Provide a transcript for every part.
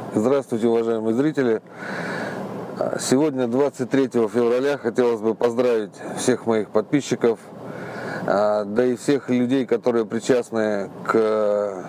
Здравствуйте, уважаемые зрители! Сегодня, 23 февраля, хотелось бы поздравить всех моих подписчиков, да и всех людей, которые причастны к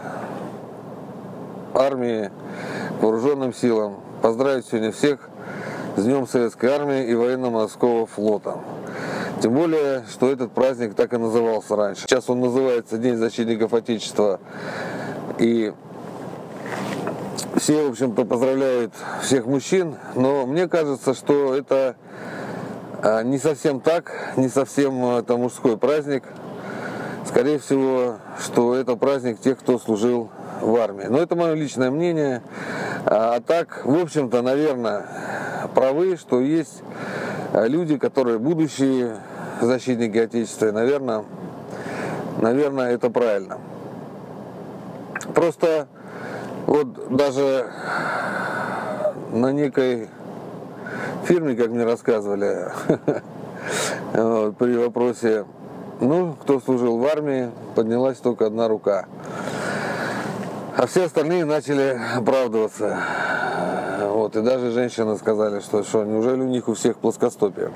армии, к вооруженным силам. Поздравить сегодня всех с Днем Советской Армии и Военно-Морского флота. Тем более, что этот праздник так и назывался раньше. Сейчас он называется День защитников Отечества. И все, в общем-то, поздравляют всех мужчин, но мне кажется, что это не совсем так, не совсем это мужской праздник. Скорее всего, что это праздник тех, кто служил в армии. Но это мое личное мнение. А так, в общем-то, наверное, правы, что есть люди, которые будущие защитники Отечества. И, наверное, это правильно. Просто вот даже на некой фирме, как мне рассказывали, при вопросе, кто служил в армии, поднялась только одна рука. А все остальные начали оправдываться. И даже женщины сказали, что неужели у них у всех плоскостопие.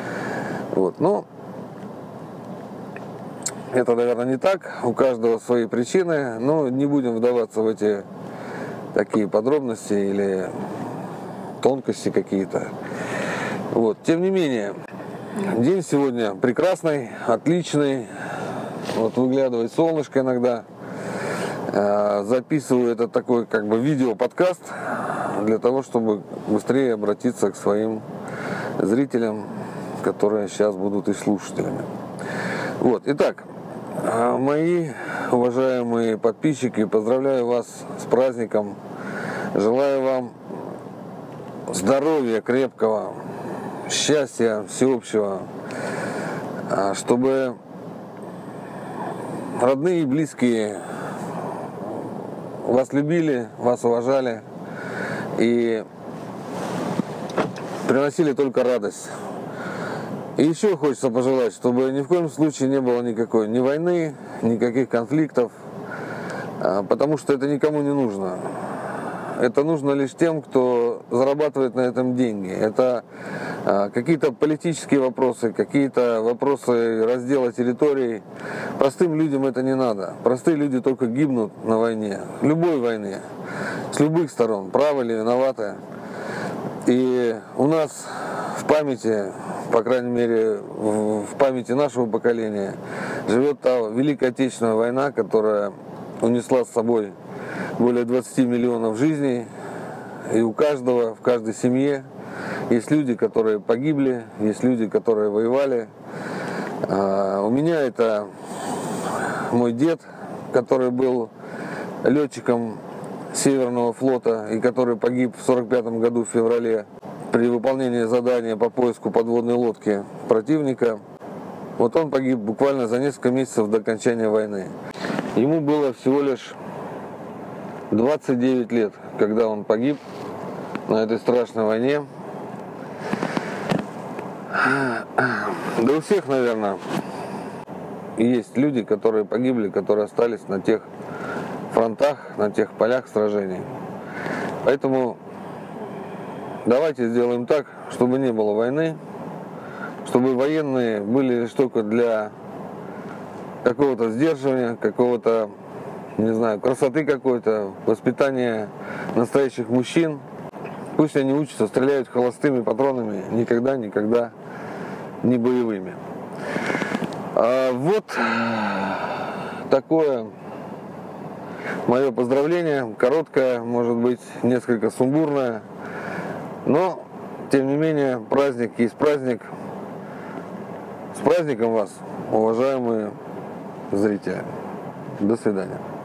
Это, наверное, не так. У каждого свои причины. Но не будем вдаваться в эти такие подробности или тонкости какие-то. Тем не менее, день сегодня прекрасный, отличный. Выглядывает солнышко иногда. Записываю этот такой видео-подкаст для того, чтобы быстрее обратиться к своим зрителям, которые сейчас будут и слушателями. Итак, мои уважаемые подписчики, поздравляю вас с праздником. Желаю вам здоровья крепкого, счастья всеобщего, чтобы родные и близкие вас любили, вас уважали и приносили только радость. И еще хочется пожелать, чтобы ни в коем случае не было никакой ни войны, никаких конфликтов, потому что это никому не нужно. Это нужно лишь тем, кто зарабатывает на этом деньги. Это какие-то политические вопросы, какие-то вопросы раздела территорий. Простым людям это не надо. Простые люди только гибнут на войне, любой войне, с любых сторон, правы или виноваты. И у нас в памяти, по крайней мере, в памяти нашего поколения, живет та Великая Отечественная война, которая унесла с собой более 20 миллионов жизней. И у каждого, в каждой семье есть люди, которые погибли, есть люди, которые воевали. У меня это мой дед, который был летчиком Северного флота и который погиб в 1945 году в феврале при выполнении задания по поиску подводной лодки противника. Он погиб буквально за несколько месяцев до окончания войны. Ему было всего лишь 29 лет, когда он погиб на этой страшной войне. Да у всех, наверное, есть люди, которые погибли, которые остались на тех фронтах, на тех полях сражений. Поэтому давайте сделаем так, чтобы не было войны, чтобы военные были лишь только для какого-то сдерживания, какого-то, не знаю, красоты какой-то, воспитания настоящих мужчин. Пусть они учатся, стреляют холостыми патронами, никогда не боевыми. Такое мое поздравление, короткое, может быть, несколько сумбурное, но, тем не менее, праздник есть праздник. С праздником вас, уважаемые зрители. До свидания.